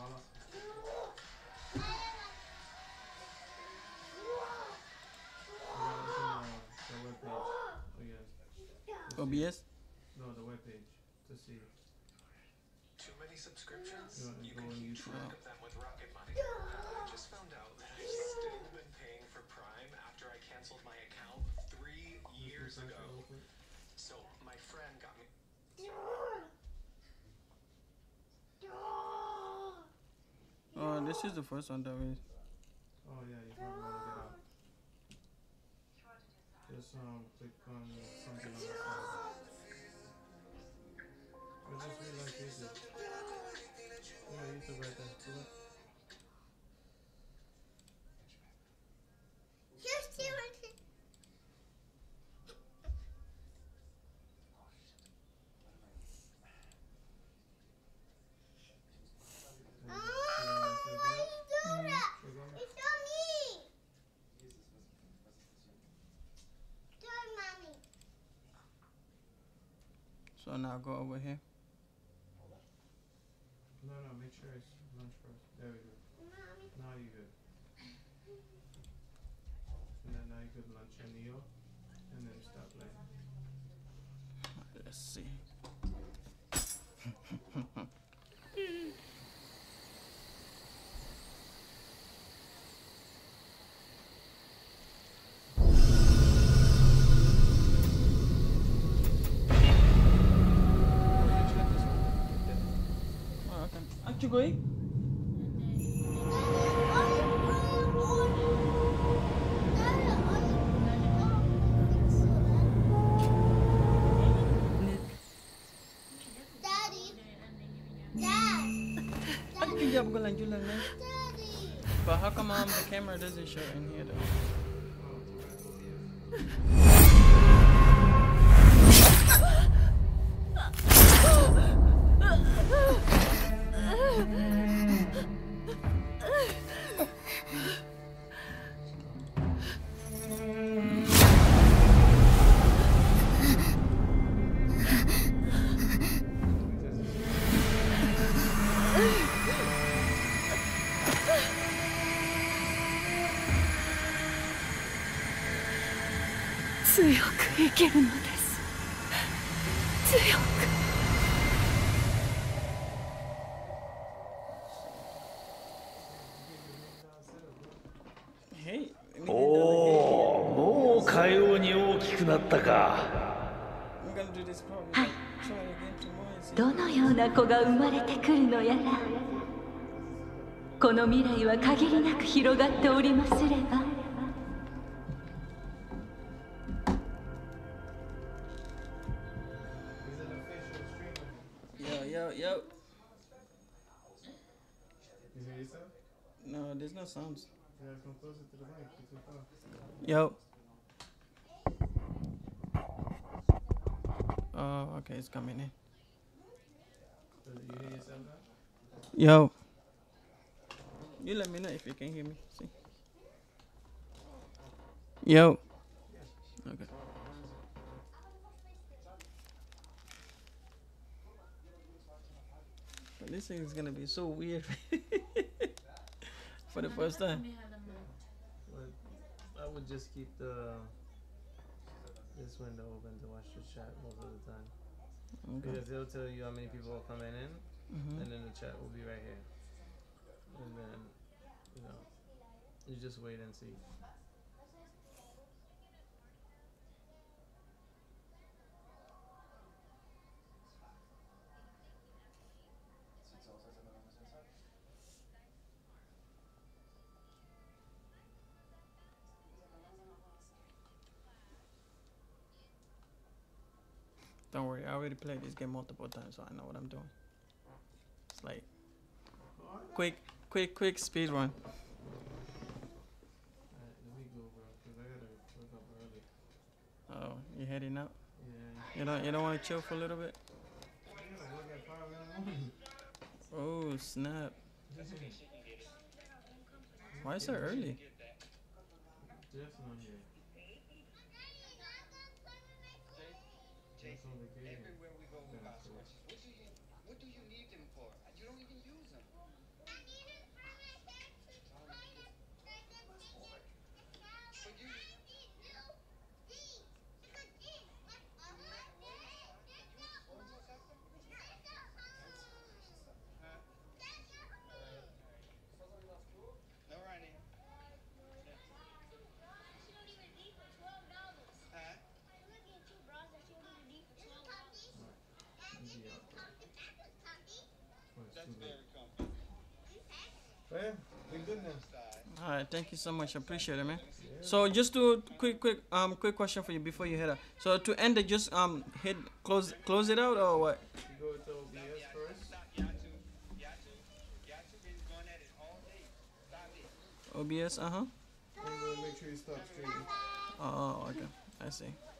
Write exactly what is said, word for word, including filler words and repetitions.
O B S? No, the webpage to see. Too many subscriptions? You can keep track of them with Rocket Money. I just found out that I've still been paying for Prime after I canceled my account three years ago. So my friend got me. Oh, this is the first one that we. Oh yeah, you probably want to get out. Just um, click on something on the side. Or just read like YouTube. Yeah, YouTube right there. Do it. So now go over here. No, no, make sure it's lunch first. There we go. Now you good. And then now you could lunch and Neo, and then stop playing. Let's see. Aren't you going? But how come um, the camera doesn't show in here though? Hey, おお、もうかように大きくなったか。 はい。どのような子が生まれてくるのやら。この未来は限りなく広がっておりますれば。 Yo, yo, yo. You hear yourself? No, there's no sounds. Yeah, come closer to the mic. You're too far. Yo. Oh, okay, it's coming in. Does it, you hear yourself now? Yo. You let me know if you can hear me. See? Yo. Okay. But this thing is gonna be so weird for the first time. But I would just keep the this window open to watch the chat most of the time. Okay. Because they'll tell you how many people are coming in, Mm-hmm. and then the chat will be right here. And then, you know, you just wait and see. Don't worry, I already played this game multiple times, so I know what I'm doing. It's like quick, quick, quick speed run. Alright, let me go, bro, because I gotta wake up early. Oh, you heading out? Yeah. You don't, you don't want to chill for a little bit? I gotta work at five in the morning. Oh snap! Why is it early? Jeff's not here. Jeff's on vacation. Everywhere we go, we got sources. What do you, what do you need them for? You don't even use them. yeah, we good now. All right, thank you so much. I appreciate it, man. So just to quick, quick, um, quick question for you before you head out. So to end it, just um, hit close, close it out or what? You go to O B S first. O B S, uh huh. And then make sure you stop streaming. Oh, okay. I see.